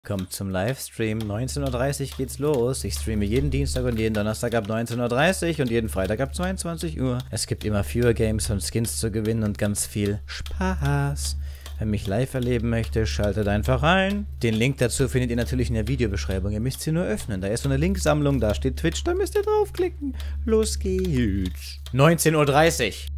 Kommt zum Livestream. 19:30 Uhr geht's los. Ich streame jeden Dienstag und jeden Donnerstag ab 19:30 Uhr und jeden Freitag ab 22 Uhr. Es gibt immer Viewer Games und Skins zu gewinnen und ganz viel Spaß. Wer mich live erleben möchte, schaltet einfach ein. Den Link dazu findet ihr natürlich in der Videobeschreibung. Ihr müsst sie nur öffnen. Da ist so eine Linksammlung, da steht Twitch, da müsst ihr draufklicken. Los geht's. 19:30 Uhr.